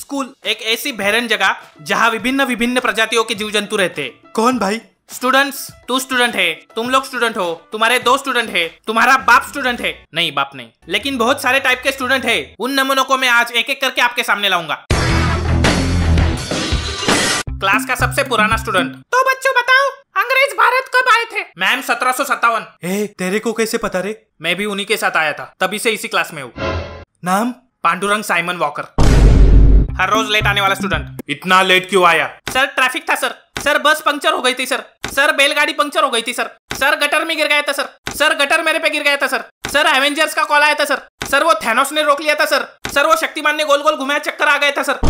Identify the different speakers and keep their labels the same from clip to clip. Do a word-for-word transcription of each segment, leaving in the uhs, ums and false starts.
Speaker 1: School एक ऐसी बहरन जगह जहाँ विभिन्न विभिन्न प्रजातियों के जीव जंतु रहते हैं।
Speaker 2: कौन भाई?
Speaker 1: स्टूडेंट्स, तू स्टूडेंट है, तुम लोग स्टूडेंट हो, तुम्हारे दो स्टूडेंट है, तुम्हारा बाप स्टूडेंट है, नहीं बाप नहीं, लेकिन बहुत सारे टाइप के स्टूडेंट है। उन नमूनों को मैं आज एक एक करके आपके सामने लाऊंगा। क्लास का सबसे पुराना स्टूडेंट। तो बच्चों बताओ, अंग्रेज भारत कब आए थे? मैम सत्रह सौ सत्तावन।
Speaker 2: ए, तेरे को कैसे पता रे?
Speaker 1: मैं भी उन्हीं के साथ आया था, तभी से इसी क्लास में हूँ।
Speaker 2: नाम?
Speaker 1: Pandurang Simon Walker. हर रोज लेट आने वाला स्टूडेंट। इतना लेट क्यों आया? सर ट्रैफिक था सर। सर बस पंक्चर हो गई थी सर। सर बैलगाड़ी पंक्चर हो गई थी सर। सर गटर में गिर गया था सर। सर गटर मेरे पे गिर गया था सर। सर एवेंजर्स का कॉल आया था सर। सर वो थैनोस ने रोक लिया था सर। सर वो शक्तिमान ने गोल गोल घुमाया, चक्कर आ गया था सर।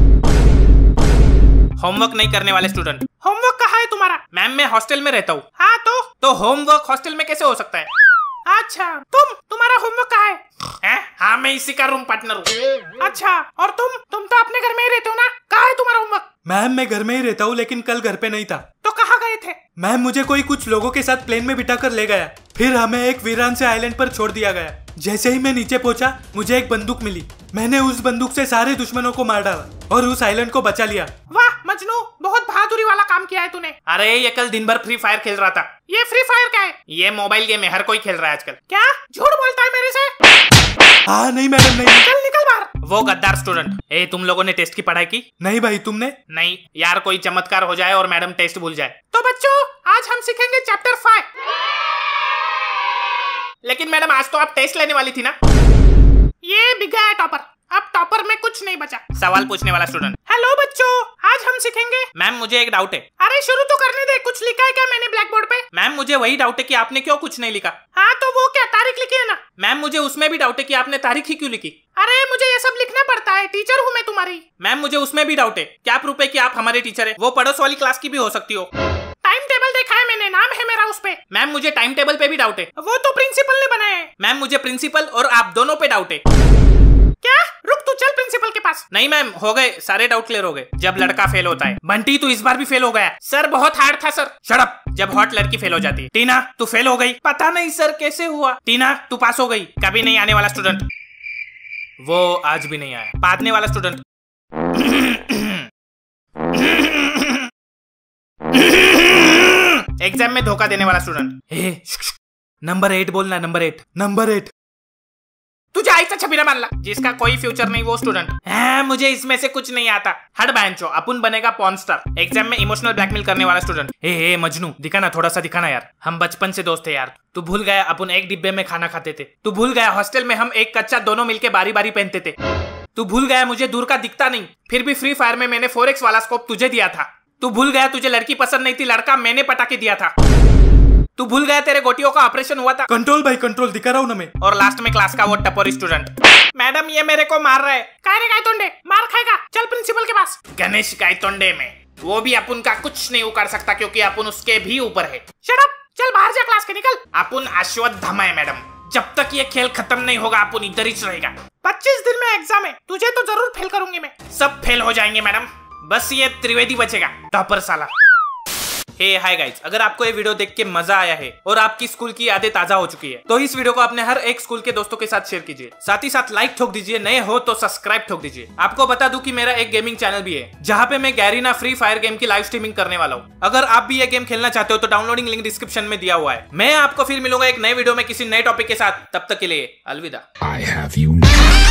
Speaker 1: होमवर्क नहीं करने वाले स्टूडेंट। होमवर्क कहाँ है तुम्हारा? मैम मैं हॉस्टल में रहता हूँ। हाँ तो तो होमवर्क हॉस्टल में कैसे हो सकता है? अच्छा, तुम तुम्हारा होमवर्क कहाँ है? है? हाँ मैं इसी का रूम पार्टनर हूँ। अच्छा, और तुम तुम तो अपने घर में ही रहते हो ना? कहाँ है तुम्हारा होमवर्क?
Speaker 2: मैम मैं घर में ही रहता हूँ, लेकिन कल घर पे नहीं था।
Speaker 1: तो कहाँ गए थे? मैम
Speaker 2: मुझे कोई कुछ लोगों के साथ प्लेन में बिठा कर ले गया, फिर हमें एक वीरान से आइलैंड पर छोड़ दिया गया। जैसे ही मैं नीचे पहुंचा, मुझे एक बंदूक मिली। मैंने उस बंदूक से सारे दुश्मनों को मार डाला और उस आइलैंड को बचा लिया।
Speaker 1: वाह मजनू, बहुत बहादुरी वाला काम किया है तूने। अरे ये कल दिन भर फ्री फायर खेल रहा था। ये फ्री फायर क्या है? ये मोबाइल गेम है, हर कोई खेल रहा है आजकल। क्या झूठ बोलता है मेरे से?
Speaker 2: हाँ नहीं मैडम नहीं।
Speaker 1: चल निकल बाहर। वो गद्दार स्टूडेंट। ए तुम लोगों ने टेस्ट की पढ़ाई की?
Speaker 2: नहीं भाई, तुमने?
Speaker 1: नहीं यार, कोई चमत्कार हो जाए और मैडम टेस्ट भूल जाए। तो बच्चों आज हम सीखेंगे चैप्टर फाइव। लेकिन मैडम आज तो आप टेस्ट लेने वाली थी ना? ये बिक गया है टॉपर, अब टॉपर में कुछ नहीं बचा। सवाल पूछने वाला स्टूडेंट। हेलो बच्चों, आज हम सीखेंगे। मैम मुझे एक डाउट है। अरे शुरू तो करने दे, कुछ लिखा है क्या मैंने ब्लैक बोर्ड पे? मैम मुझे वही डाउट है कि आपने क्यों कुछ नहीं लिखा। हाँ तो वो क्या तारीख लिखी है ना? मैम मुझे उसमें भी डाउट है कि आपने तारीख ही क्यों लिखी। अरे मुझे ये सब लिखना पड़ता है, टीचर हूँ मैं तुम्हारी। मैम मुझे उसमें भी डाउट है, क्या प्रूफ है कि आप हमारे टीचर है? वो पड़ोस वाली क्लास की भी हो सकती हो। टाइम टेबल देखा है मैंने, नाम है मेरा उस पे। मैम मुझे टाइम टेबल पे भी डाउट है। वो तो प्रिंसिपल ने बनाया है। मैम मुझे प्रिंसिपल और आप दोनों पे डाउट है। क्या? रुक, तू चल प्रिंसिपल के पास। नहीं मैम, हो गए सारे डाउट क्लियर हो गए। जब लड़का फेल होता है। बंटी तू इस बार भी फेल हो गया। सर बहुत हार्ड था सर। Shut up. जब हॉट लड़की फेल हो जाती है। टीना तू फेल हो गई। पता नहीं सर कैसे हुआ। टीना तू पास हो गई। कभी नहीं आने वाला स्टूडेंट, वो आज भी नहीं आया। पादने वाला स्टूडेंट। एग्जाम में धोखा देने वाला स्टूडेंट। नंबर एट बोलना, नंबर एट। Number eight. तुझे ऐसा छबीना मान ला जिसका कोई फ्यूचर नहीं, वो स्टूडेंट। हाँ, मुझे इसमें से कुछ नहीं आता। हट बैंचो, अपन बनेगा पॉर्न स्टार। एग्जाम में इमोशनल ब्लैकमेल करने वाला स्टूडेंट। ए, ए मजनू दिखाना, थोड़ा सा दिखाना यार। हम बचपन से दोस्त थे यार। तू भूल गया अपन एक डिब्बे में खाना खाते थे? तू भूल गया हॉस्टल में हम एक कच्चा दोनों मिलके बारी बारी पहनते थे? तू भूल गया मुझे दूर का दिखता नहीं, फिर भी फ्री फायर में मैंने फोर एक्स वाला स्कोप तुझे दिया था? तू भूल गया तुझे लड़की पसंद नहीं थी, लड़का मैंने पटाके दिया था? तू भूल गया तेरे गोटियों का ऑपरेशन हुआ था?
Speaker 2: कंट्रोल भाई कंट्रोल, दिखा रहा हूँ ना मैं।
Speaker 1: और लास्ट में क्लास का वो टपोरी स्टूडेंट। मैडम ये मेरे को मार रहा है। काय रे गायतोंडे, मार खाएगा, चल प्रिंसिपल के पास। गणेश गायतोंडे में वो भी अपन का कुछ नहीं उखाड़ सकता, क्योंकि अपन उसके भी ऊपर है। शट अप, चल बाहर जा क्लास के, निकल। अपन अश्वत्थामा है मैडम, जब तक ये खेल खत्म नहीं होगा अपन इधर ही रहेगा। पच्चीस दिन में एग्जाम है, तुझे तो जरूर फेल करूंगी मैं। सब फेल हो जाएंगे मैडम, बस ये त्रिवेदी बचेगा, टॉपर साला। हे हाय गाइस, अगर आपको ये वीडियो देख के मजा आया है और आपकी स्कूल की यादें ताजा हो चुकी है, तो इस वीडियो को अपने हर एक स्कूल के दोस्तों के साथ शेयर कीजिए। साथ ही साथ लाइक ठोक दीजिए, नए हो तो सब्सक्राइब ठोक दीजिए। आपको बता दूं कि मेरा एक गेमिंग चैनल भी है, जहां पे मैं गैरीना फ्री फायर गेम की लाइव स्ट्रीमिंग करने वाला हूं। अगर आप भी ये गेम खेलना चाहते हो तो डाउनलोडिंग लिंक डिस्क्रिप्शन में दिया हुआ है। मैं आपको फिर मिलूंगा एक नए वीडियो में किसी नए टॉपिक के साथ। तब तक के लिए अलविदा।